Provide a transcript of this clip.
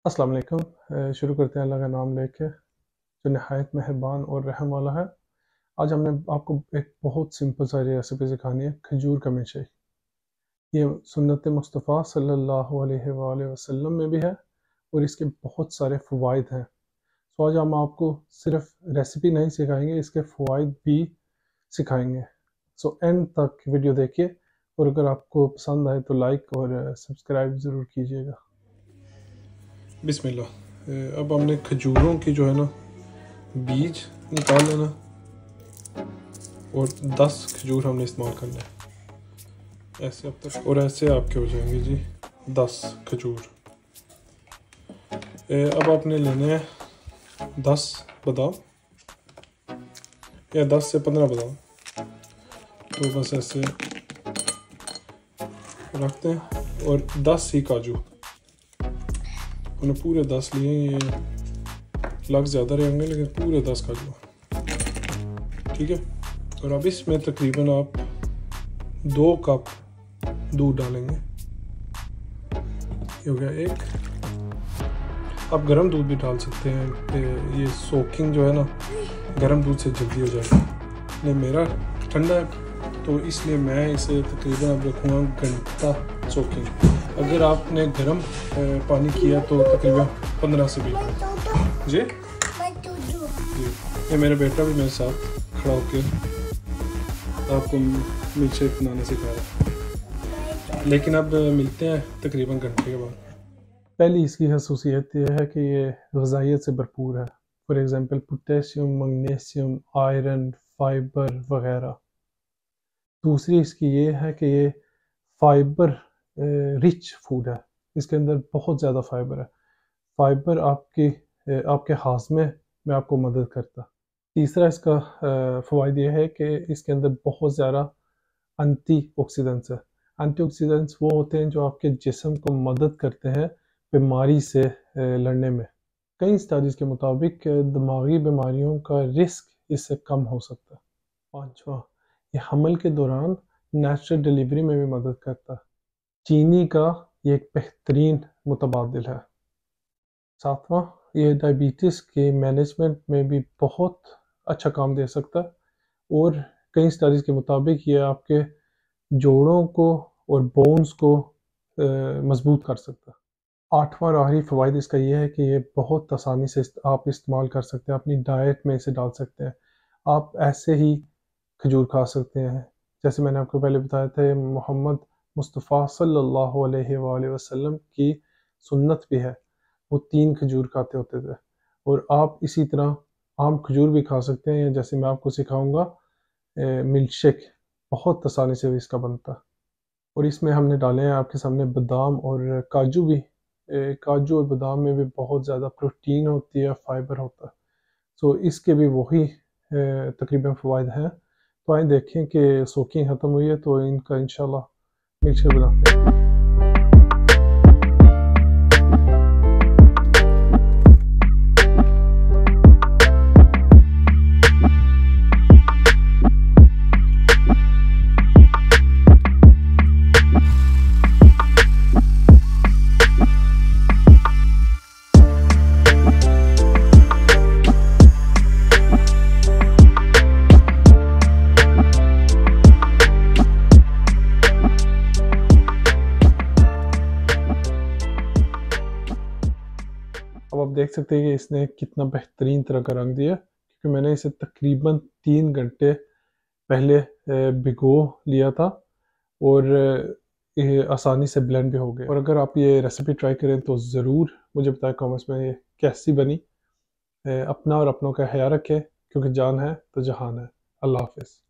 अस्सलाम वालेकुम। शुरू करते हैं अल्लाह का नाम लेके जो नहायत मेहरबान और रहम वाला है। आज हमने आपको एक बहुत सिंपल सा रेसिपी सिखानी है, खजूर का मिल्कशेक। ये सुन्नत मुस्तफ़ा सल्लल्लाहु अलैहि वसल्लम में भी है और इसके बहुत सारे फ़वाइद हैं। तो आज हम आपको सिर्फ रेसिपी नहीं सिखाएंगे, इसके फ़वाइद भी सिखाएंगे। सो एंड तक वीडियो देखिए और अगर आपको पसंद आए तो लाइक और सब्सक्राइब ज़रूर कीजिएगा। बिस्मिल्लाह। अब हमने खजूरों की जो है ना बीज निकाल लेना और 10 खजूर हमने इस्तेमाल करना है। ऐसे अब तक और ऐसे आपके हो जाएंगे जी 10 खजूर। अब आपने लेने हैं 10 बादाम या 10 से 15 बादाम। तो बस ऐसे रखते हैं और 10 ही काजू। उन्हें पूरे 10 लिए, ये लग ज़्यादा रहेंगे लेकिन पूरे 10 काजू, ठीक है। और अब इसमें तकरीबन आप 2 कप दूध डालेंगे। ये हो गया एक। आप गर्म दूध भी डाल सकते हैं, ये सोकिंग जो है ना गर्म दूध से जल्दी हो जाएगा। नहीं मेरा ठंडा है तो इसलिए मैं इसे तकरीबन अब रखूँगा घंटा सोकिंग। अगर आपने गर्म पानी किया तो तकरीबन 15 से 20 मिनट। जी ये मेरा बेटा भी मेरे साथ खड़ा होकर आपको मिल्कशेक बनाने सिखा रहा है। लेकिन अब मिलते हैं तकरीबन घंटे के बाद। पहली इसकी खसूसियत यह है कि ये ग़िज़ाइयत से भरपूर है। For example potassium, magnesium, iron, fibre वगैरह। दूसरी इसकी ये है कि ये फाइबर रिच फूड है, इसके अंदर बहुत ज़्यादा फाइबर है। फाइबर आपके हाज़मे में आपको मदद करता। तीसरा इसका फ़वाइद ये है कि इसके अंदर बहुत ज़्यादा एंटीऑक्सीडेंट्स है। एंटीऑक्सीडेंट्स वो होते हैं जो आपके जिस्म को मदद करते हैं बीमारी से लड़ने में। कई स्टडीज़ के मुताबिक दिमागी बीमारियों का रिस्क इससे कम हो सकता है। पाँचवा, ये हमल के दौरान नेचुरल डिलीवरी में भी मदद करता है। चीनी का ये एक बेहतरीन मुतबादिल है। सातवां, ये डायबिटीज़ के मैनेजमेंट में भी बहुत अच्छा काम दे सकता है और कई स्टडीज़ के मुताबिक ये आपके जोड़ों को और बोन्स को मजबूत कर सकता है। आठवां और आखिरी फ़वाइद इसका ये है कि ये बहुत आसानी से आप इस्तेमाल कर सकते हैं, अपनी डाइट में इसे डाल सकते हैं। आप ऐसे ही खजूर खा सकते हैं, जैसे मैंने आपको पहले बताया था मोहम्मद मुस्तफ़ा सल्लल्लाहु अलैहि वसल्लम की सुन्नत भी है, वो 3 खजूर खाते होते थे। और आप इसी तरह आम खजूर भी खा सकते हैं, जैसे मैं आपको सिखाऊंगा मिल्कशेक बहुत आसानी से इसका बनता है। और इसमें हमने डाले हैं आपके सामने बादाम और काजू भी। काजू और बादाम में भी बहुत ज़्यादा प्रोटीन होती है, फाइबर होता है। तो इसके भी वही तकरीबन फ़वाइद हैं। तो आइए देखें कि सोकिंग ख़त्म हुई है तो इनका इंशाल्लाह मिल्कशेक बनाते हैं। अब आप देख सकते हैं कि इसने कितना बेहतरीन तरह का रंग दिया, क्योंकि मैंने इसे तकरीबन 3 घंटे पहले भिगो लिया था और ये आसानी से ब्लेंड भी हो गया। और अगर आप ये रेसिपी ट्राई करें तो ज़रूर मुझे बताएं कमेंट्स में ये कैसी बनी। अपना और अपनों का ख्याल रखें, क्योंकि जान है तो जहान है। अल्लाह हाफ़िज़।